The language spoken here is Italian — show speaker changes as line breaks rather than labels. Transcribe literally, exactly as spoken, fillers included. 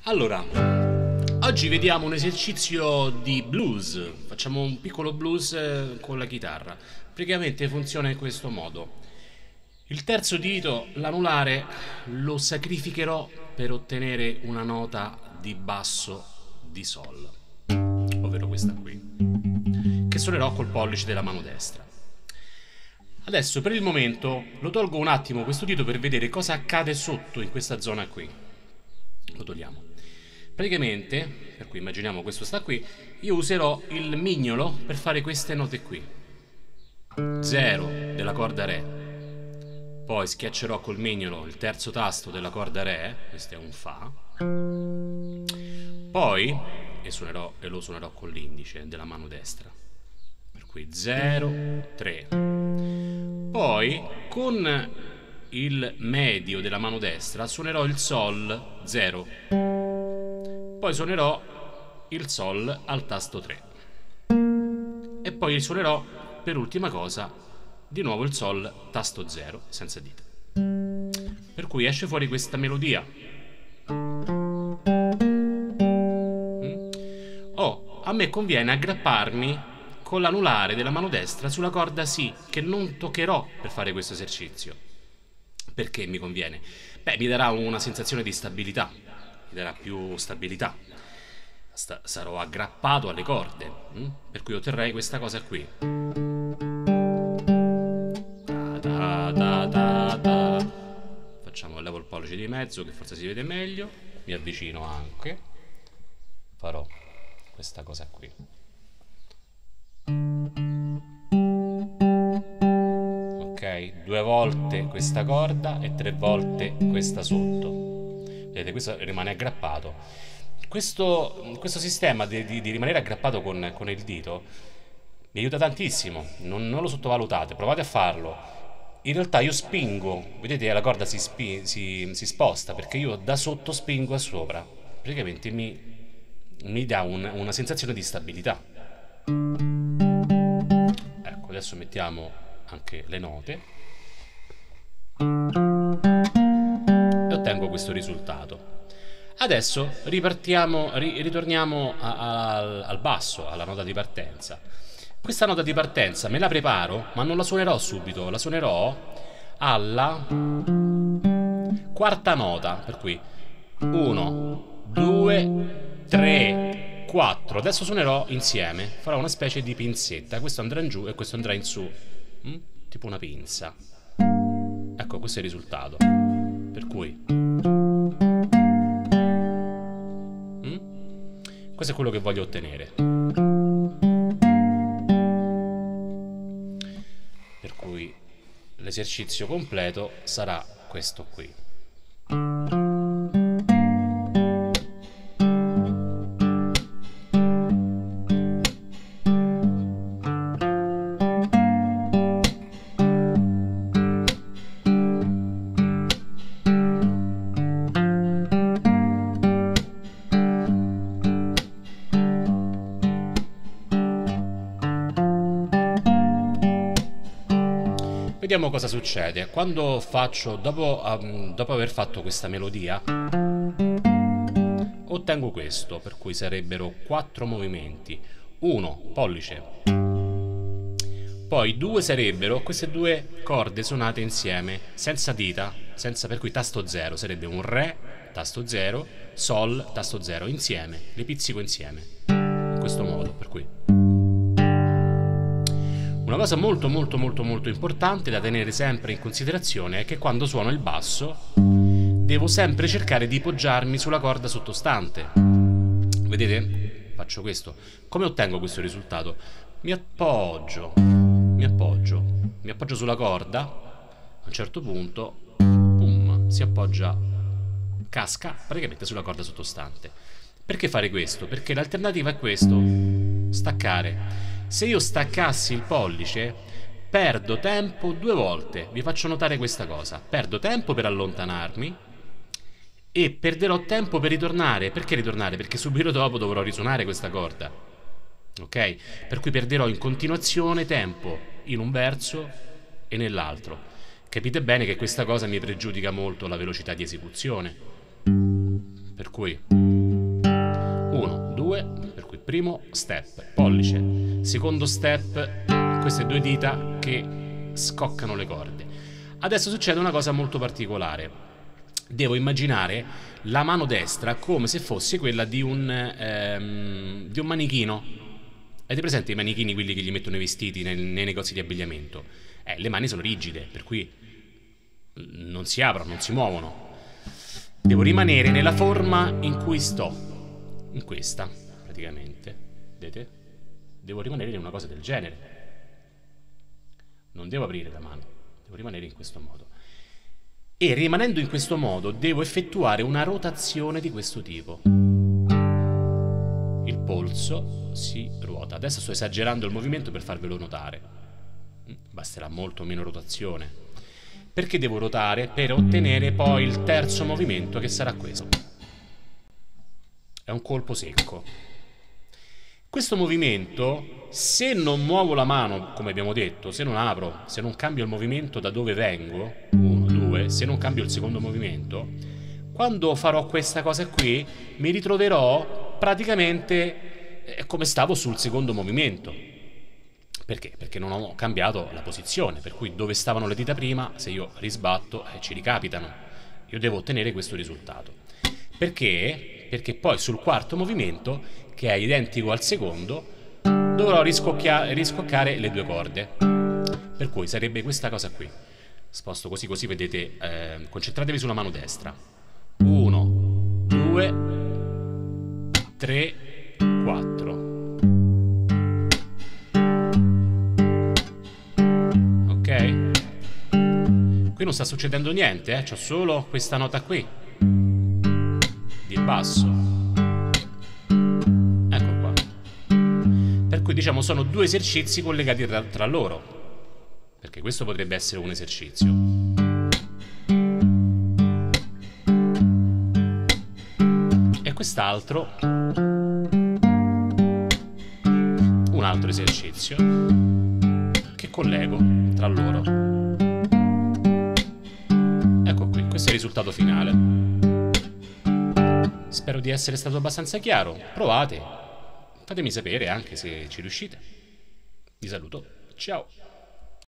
Allora, oggi vediamo un esercizio di blues. Facciamo un piccolo blues eh, con la chitarra. Praticamente funziona in questo modo. Il terzo dito, l'anulare, lo sacrificherò per ottenere una nota di basso di sol, ovvero questa qui, che suonerò col pollice della mano destra. Adesso per il momento lo tolgo un attimo questo dito per vedere cosa accade sotto in questa zona qui. Lo togliamo. Praticamente, per cui immaginiamo questo sta qui, io userò il mignolo per fare queste note qui. zero della corda Re, poi schiaccerò col mignolo il terzo tasto della corda Re, questo è un Fa, poi, e, suonerò, e lo suonerò con l'indice della mano destra, per cui zero, tre, poi con il medio della mano destra suonerò il Sol zero, poi suonerò il Sol al tasto tre e poi suonerò per ultima cosa di nuovo il Sol tasto zero senza dita, per cui esce fuori questa melodia. Oh, a me conviene aggrapparmi con l'anulare della mano destra sulla corda Si, che non toccherò per fare questo esercizio. Perché mi conviene? Beh, mi darà una sensazione di stabilità, mi darà più stabilità. Sta- sarò aggrappato alle corde, hm? Per cui otterrei questa cosa qui. Da, da, da, da. Facciamo, levo il pollice di mezzo che forse si vede meglio, mi avvicino anche, farò questa cosa qui. Ok, due volte questa corda e tre volte questa sotto. Vedete, questo rimane aggrappato. Questo, questo sistema di, di, di rimanere aggrappato con, con il dito mi aiuta tantissimo, non, non lo sottovalutate, provate a farlo. In realtà io spingo, vedete la corda si, spi, si, si sposta perché io da sotto spingo a sopra, praticamente mi, mi dà un, una sensazione di stabilità. Ecco, adesso mettiamo anche le note e ottengo questo risultato. Adesso ripartiamo, ri, ritorniamo a, a, al basso, alla nota di partenza. Questa nota di partenza me la preparo, ma non la suonerò subito, la suonerò alla quarta nota, per cui uno, due, tre, quattro. Adesso suonerò insieme, farò una specie di pinzetta, questo andrà in giù e questo andrà in su, hm? Tipo una pinza. Ecco, questo è il risultato. Per cui hm? questo è quello che voglio ottenere. Per cui l'esercizio completo sarà questo qui. Vediamo cosa succede quando faccio, dopo, um, dopo aver fatto questa melodia, ottengo questo, per cui sarebbero quattro movimenti. Uno, pollice. Poi due sarebbero queste due corde suonate insieme, senza dita, senza, per cui tasto zero, sarebbe un Re, tasto zero, Sol, tasto zero, insieme, le pizzico insieme, in questo modo, per cui... Una cosa molto molto molto molto importante da tenere sempre in considerazione è che quando suono il basso devo sempre cercare di poggiarmi sulla corda sottostante. Vedete? Faccio questo. Come ottengo questo risultato? Mi appoggio, mi appoggio, mi appoggio sulla corda, a un certo punto, boom, si appoggia, casca praticamente sulla corda sottostante. Perché fare questo? Perché l'alternativa è questo, staccare. Se io staccassi il pollice, perdo tempo due volte. Vi faccio notare questa cosa. Perdo tempo per allontanarmi e perderò tempo per ritornare. Perché ritornare? Perché subito dopo dovrò risuonare questa corda. Ok? Per cui perderò in continuazione tempo in un verso e nell'altro. Capite bene che questa cosa mi pregiudica molto la velocità di esecuzione. Per cui... Primo step, pollice. Secondo step, queste due dita che scoccano le corde. Adesso succede una cosa molto particolare. Devo immaginare la mano destra come se fosse quella di un, ehm, di un manichino. Avete presente i manichini, quelli che gli mettono i vestiti nei, nei negozi di abbigliamento? Eh, le mani sono rigide, per cui non si aprono, non si muovono. Devo rimanere nella forma in cui sto, in questa, praticamente. Vedete? Devo rimanere in una cosa del genere. Non devo aprire la mano, devo rimanere in questo modo. E rimanendo in questo modo devo effettuare una rotazione di questo tipo. Il polso si ruota. Adesso sto esagerando il movimento per farvelo notare. Basterà molto meno rotazione. Perché devo ruotare? Per ottenere poi il terzo movimento, che sarà questo. È un colpo secco. Questo movimento, se non muovo la mano, come abbiamo detto, se non apro, se non cambio il movimento da dove vengo, uno, due, se non cambio il secondo movimento, quando farò questa cosa qui, mi ritroverò praticamente come stavo sul secondo movimento. Perché? Perché non ho cambiato la posizione, per cui dove stavano le dita prima, se io risbatto, eh, ci ricapitano. Io devo ottenere questo risultato. Perché? Perché poi sul quarto movimento, che è identico al secondo, dovrò riscoccare le due corde. Per cui sarebbe questa cosa qui. Sposto così, così vedete, eh, concentratevi sulla mano destra. uno, due, tre, quattro. Ok? Qui non sta succedendo niente, eh? C'ho solo questa nota qui di basso. Ecco qua. Per cui diciamo sono due esercizi collegati tra, tra loro. Perché questo potrebbe essere un esercizio. E quest'altro un altro esercizio che collego tra loro. Ecco qui, questo è il risultato finale. Spero di essere stato abbastanza chiaro. Provate, fatemi sapere anche se ci riuscite. Vi saluto, ciao!